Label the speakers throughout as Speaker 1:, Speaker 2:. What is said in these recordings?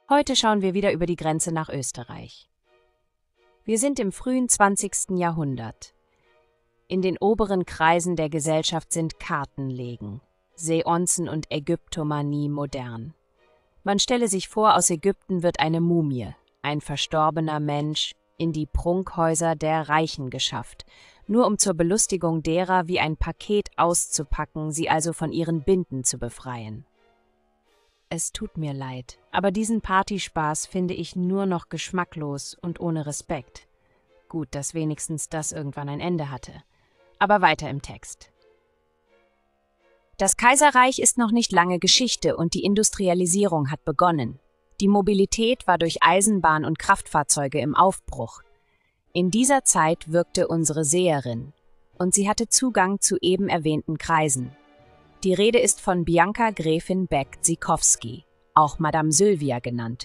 Speaker 1: Heute schauen wir wieder über die Grenze nach Österreich. Wir sind im frühen 20. Jahrhundert. In den oberen Kreisen der Gesellschaft sind Kartenlegen, Seancen und Ägyptomanie modern. Man stelle sich vor, aus Ägypten wird eine Mumie, ein verstorbener Mensch, in die Prunkhäuser der Reichen geschafft, nur um zur Belustigung derer wie ein Paket auszupacken, sie also von ihren Binden zu befreien. Es tut mir leid, aber diesen Partyspaß finde ich nur noch geschmacklos und ohne Respekt. Gut, dass wenigstens das irgendwann ein Ende hatte. Aber weiter im Text. Das Kaiserreich ist noch nicht lange Geschichte und die Industrialisierung hat begonnen. Die Mobilität war durch Eisenbahn und Kraftfahrzeuge im Aufbruch. In dieser Zeit wirkte unsere Seherin und sie hatte Zugang zu eben erwähnten Kreisen. Die Rede ist von Bianca Gräfin Beck-Zikowski, auch Madame Sylvia genannt.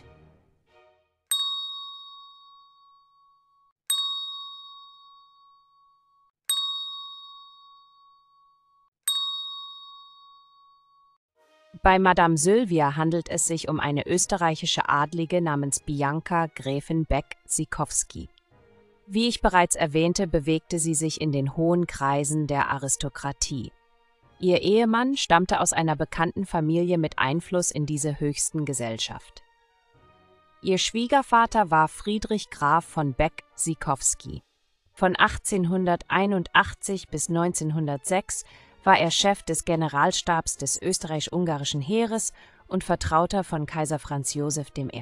Speaker 1: Bei Madame Sylvia handelt es sich um eine österreichische Adlige namens Bianca Gräfin Beck-Zikowski. Wie ich bereits erwähnte, bewegte sie sich in den hohen Kreisen der Aristokratie. Ihr Ehemann stammte aus einer bekannten Familie mit Einfluss in diese höchsten Gesellschaft. Ihr Schwiegervater war Friedrich Graf von Beck-Zikowski. Von 1881 bis 1906 war er Chef des Generalstabs des österreichisch-ungarischen Heeres und Vertrauter von Kaiser Franz Joseph I.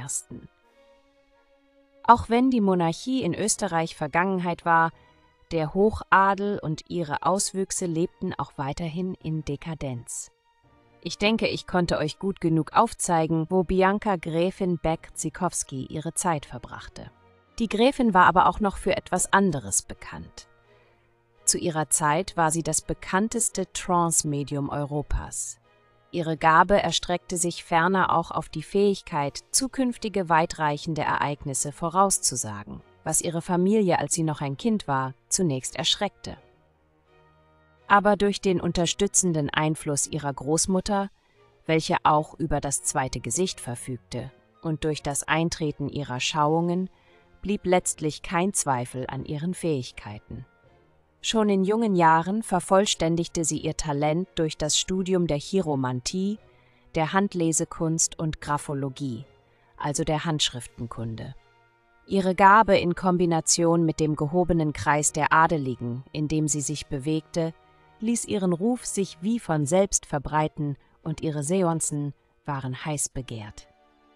Speaker 1: Auch wenn die Monarchie in Österreich Vergangenheit war, der Hochadel und ihre Auswüchse lebten auch weiterhin in Dekadenz. Ich denke, ich konnte euch gut genug aufzeigen, wo Bianca Gräfin Beck-Zikowski ihre Zeit verbrachte. Die Gräfin war aber auch noch für etwas anderes bekannt. Zu ihrer Zeit war sie das bekannteste Trance-Medium Europas. Ihre Gabe erstreckte sich ferner auch auf die Fähigkeit, zukünftige weitreichende Ereignisse vorauszusagen, was ihre Familie, als sie noch ein Kind war, zunächst erschreckte. Aber durch den unterstützenden Einfluss ihrer Großmutter, welche auch über das zweite Gesicht verfügte, und durch das Eintreten ihrer Schauungen, blieb letztlich kein Zweifel an ihren Fähigkeiten. Schon in jungen Jahren vervollständigte sie ihr Talent durch das Studium der Chiromantie, der Handlesekunst und Graphologie, also der Handschriftenkunde. Ihre Gabe in Kombination mit dem gehobenen Kreis der Adeligen, in dem sie sich bewegte, ließ ihren Ruf sich wie von selbst verbreiten und ihre Seancen waren heiß begehrt.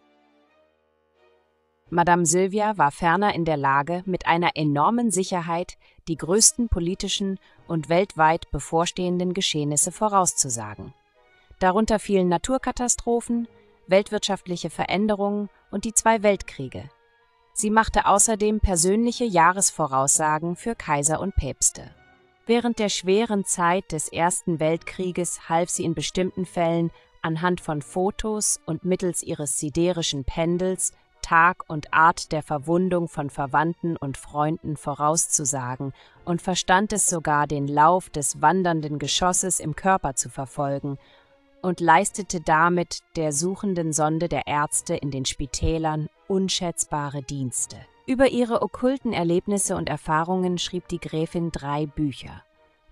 Speaker 1: Madame Sylvia war ferner in der Lage, mit einer enormen Sicherheit die größten politischen und weltweit bevorstehenden Geschehnisse vorauszusagen. Darunter fielen Naturkatastrophen, weltwirtschaftliche Veränderungen und die 2 Weltkriege. Sie machte außerdem persönliche Jahresvoraussagen für Kaiser und Päpste. Während der schweren Zeit des Ersten Weltkrieges half sie in bestimmten Fällen anhand von Fotos und mittels ihres siderischen Pendels Tag und Art der Verwundung von Verwandten und Freunden vorauszusagen und verstand es sogar, den Lauf des wandernden Geschosses im Körper zu verfolgen und leistete damit der suchenden Sonde der Ärzte in den Spitälern unschätzbare Dienste. Über ihre okkulten Erlebnisse und Erfahrungen schrieb die Gräfin 3 Bücher.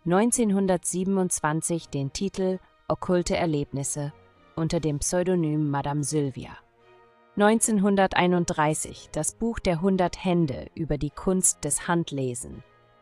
Speaker 1: 1927 den Titel Okkulte Erlebnisse unter dem Pseudonym Madame Sylvia. 1931 das Buch der 100 Hände über die Kunst des Handlesen.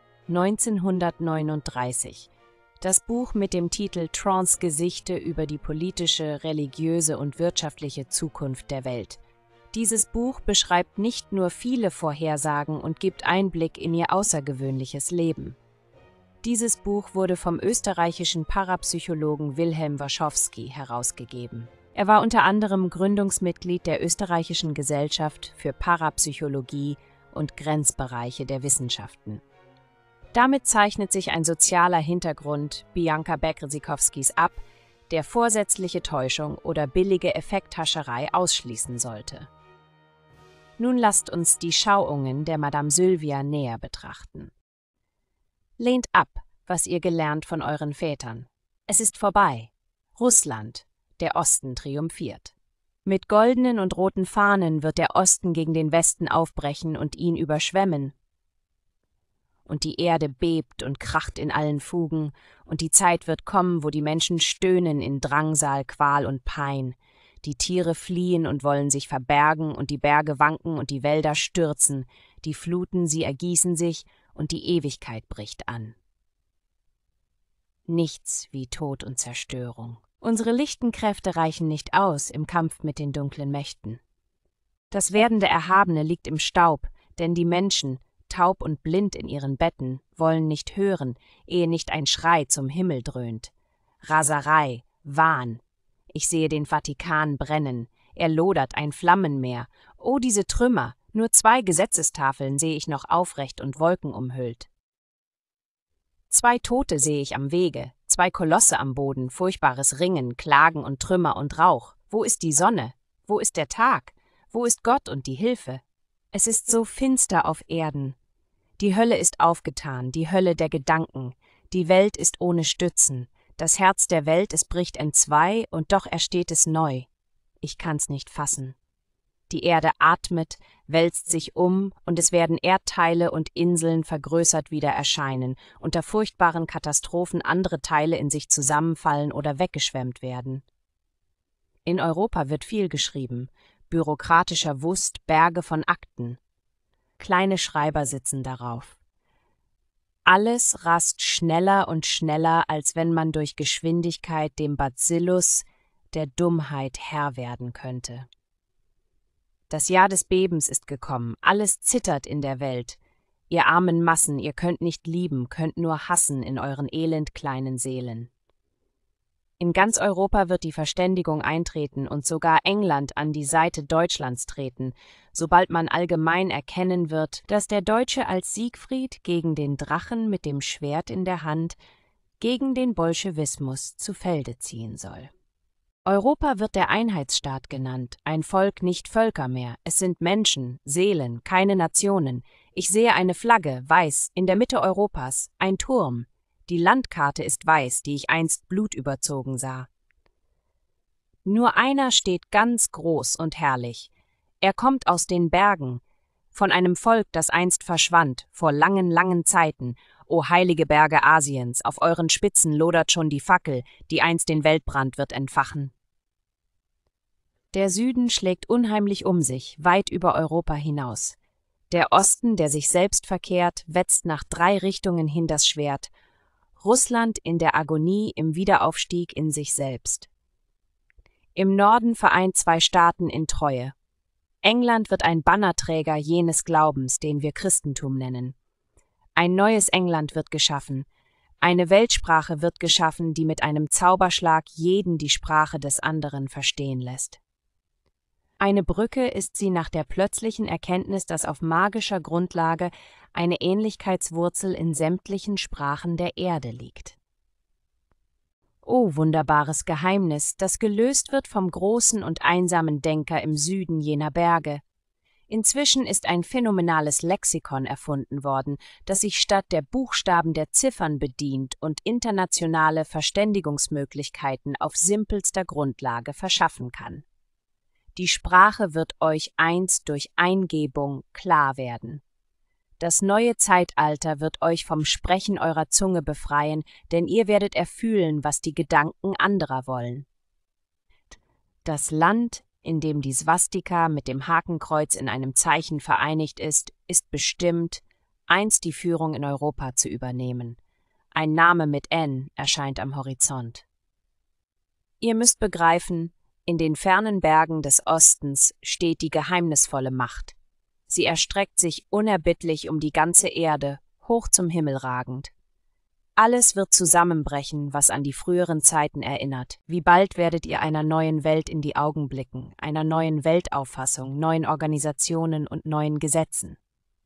Speaker 1: 1939 das Buch mit dem Titel Trance-Gesichte über die politische, religiöse und wirtschaftliche Zukunft der Welt. Dieses Buch beschreibt nicht nur viele Vorhersagen und gibt Einblick in ihr außergewöhnliches Leben. Dieses Buch wurde vom österreichischen Parapsychologen Wilhelm Warschawski herausgegeben. Er war unter anderem Gründungsmitglied der Österreichischen Gesellschaft für Parapsychologie und Grenzbereiche der Wissenschaften. Damit zeichnet sich ein sozialer Hintergrund Bianca Beck-Zikowskis ab, der vorsätzliche Täuschung oder billige Effekthascherei ausschließen sollte. Nun lasst uns die Schauungen der Madame Sylvia näher betrachten. Lehnt ab, was ihr gelernt von euren Vätern. Es ist vorbei. Russland, der Osten triumphiert. Mit goldenen und roten Fahnen wird der Osten gegen den Westen aufbrechen und ihn überschwemmen. Und die Erde bebt und kracht in allen Fugen, und die Zeit wird kommen, wo die Menschen stöhnen in Drangsal, Qual und Pein. Die Tiere fliehen und wollen sich verbergen, und die Berge wanken und die Wälder stürzen, die Fluten, sie ergießen sich, und die Ewigkeit bricht an. Nichts wie Tod und Zerstörung. Unsere lichten Kräfte reichen nicht aus im Kampf mit den dunklen Mächten. Das werdende Erhabene liegt im Staub, denn die Menschen, taub und blind in ihren Betten, wollen nicht hören, ehe nicht ein Schrei zum Himmel dröhnt. Raserei, Wahn. Ich sehe den Vatikan brennen, er lodert ein Flammenmeer. Oh, diese Trümmer, nur 2 Gesetzestafeln sehe ich noch aufrecht und wolkenumhüllt. 2 Tote sehe ich am Wege, 2 Kolosse am Boden, furchtbares Ringen, Klagen und Trümmer und Rauch. Wo ist die Sonne? Wo ist der Tag? Wo ist Gott und die Hilfe? Es ist so finster auf Erden. Die Hölle ist aufgetan, die Hölle der Gedanken. Die Welt ist ohne Stützen. Das Herz der Welt, es bricht entzwei, und doch ersteht es neu. Ich kann's nicht fassen. Die Erde atmet, wälzt sich um, und es werden Erdteile und Inseln vergrößert wieder erscheinen, unter furchtbaren Katastrophen andere Teile in sich zusammenfallen oder weggeschwemmt werden. In Europa wird viel geschrieben, bürokratischer Wust, Berge von Akten. Kleine Schreiber sitzen darauf. Alles rast schneller und schneller, als wenn man durch Geschwindigkeit dem Bacillus der Dummheit Herr werden könnte. Das Jahr des Bebens ist gekommen, alles zittert in der Welt. Ihr armen Massen, ihr könnt nicht lieben, könnt nur hassen in euren elend kleinen Seelen. In ganz Europa wird die Verständigung eintreten und sogar England an die Seite Deutschlands treten, sobald man allgemein erkennen wird, dass der Deutsche als Siegfried gegen den Drachen mit dem Schwert in der Hand, gegen den Bolschewismus zu Felde ziehen soll. Europa wird der Einheitsstaat genannt, ein Volk, nicht Völker mehr. Es sind Menschen, Seelen, keine Nationen. Ich sehe eine Flagge, weiß, in der Mitte Europas, ein Turm. Die Landkarte ist weiß, die ich einst blutüberzogen sah. Nur einer steht ganz groß und herrlich. Er kommt aus den Bergen, von einem Volk, das einst verschwand, vor langen, langen Zeiten. O heilige Berge Asiens, auf euren Spitzen lodert schon die Fackel, die einst den Weltbrand wird entfachen. Der Süden schlägt unheimlich um sich, weit über Europa hinaus. Der Osten, der sich selbst verkehrt, wetzt nach 3 Richtungen hin das Schwert. Russland in der Agonie, im Wiederaufstieg in sich selbst. Im Norden vereint 2 Staaten in Treue. England wird ein Bannerträger jenes Glaubens, den wir Christentum nennen. Ein neues England wird geschaffen. Eine Weltsprache wird geschaffen, die mit einem Zauberschlag jeden die Sprache des anderen verstehen lässt. Eine Brücke ist sie nach der plötzlichen Erkenntnis, dass auf magischer Grundlage eine Ähnlichkeitswurzel in sämtlichen Sprachen der Erde liegt. O wunderbares Geheimnis, das gelöst wird vom großen und einsamen Denker im Süden jener Berge. Inzwischen ist ein phänomenales Lexikon erfunden worden, das sich statt der Buchstaben der Ziffern bedient und internationale Verständigungsmöglichkeiten auf simpelster Grundlage verschaffen kann. Die Sprache wird euch einst durch Eingebung klar werden. Das neue Zeitalter wird euch vom Sprechen eurer Zunge befreien, denn ihr werdet erfühlen, was die Gedanken anderer wollen. Das Land, in dem die Swastika mit dem Hakenkreuz in einem Zeichen vereinigt ist bestimmt, einst die Führung in Europa zu übernehmen. Ein Name mit N erscheint am Horizont. Ihr müsst begreifen, in den fernen Bergen des Ostens steht die geheimnisvolle Macht. Sie erstreckt sich unerbittlich um die ganze Erde, hoch zum Himmel ragend. Alles wird zusammenbrechen, was an die früheren Zeiten erinnert. Wie bald werdet ihr einer neuen Welt in die Augen blicken, einer neuen Weltauffassung, neuen Organisationen und neuen Gesetzen.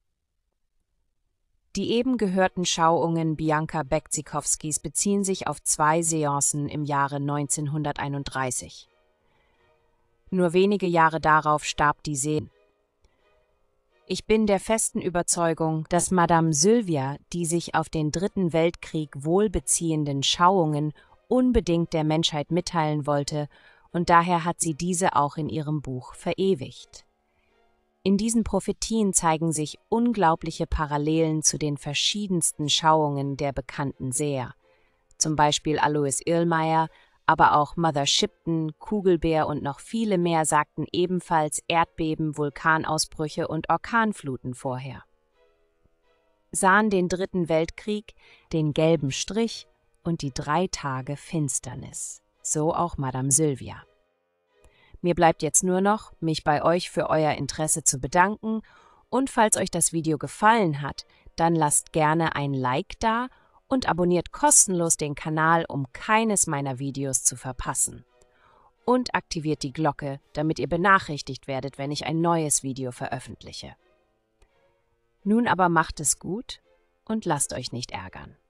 Speaker 1: Die eben gehörten Schauungen Bianca Bekzikowskis beziehen sich auf 2 Seancen im Jahre 1931. Nur wenige Jahre darauf starb die Seele. Ich bin der festen Überzeugung, dass Madame Sylvia die sich auf den Dritten Weltkrieg wohlbeziehenden Schauungen unbedingt der Menschheit mitteilen wollte und daher hat sie diese auch in ihrem Buch verewigt. In diesen Prophetien zeigen sich unglaubliche Parallelen zu den verschiedensten Schauungen der bekannten Seher, zum Beispiel Alois Irlmeier, aber auch Mother Shipton, Kugelbär und noch viele mehr sagten ebenfalls Erdbeben, Vulkanausbrüche und Orkanfluten vorher. Sahen den Dritten Weltkrieg, den gelben Strich und die 3 Tage Finsternis. So auch Madame Sylvia. Mir bleibt jetzt nur noch, mich bei euch für euer Interesse zu bedanken und falls euch das Video gefallen hat, dann lasst gerne ein Like da und abonniert kostenlos den Kanal, um keines meiner Videos zu verpassen. Und aktiviert die Glocke, damit ihr benachrichtigt werdet, wenn ich ein neues Video veröffentliche. Nun aber macht es gut und lasst euch nicht ärgern.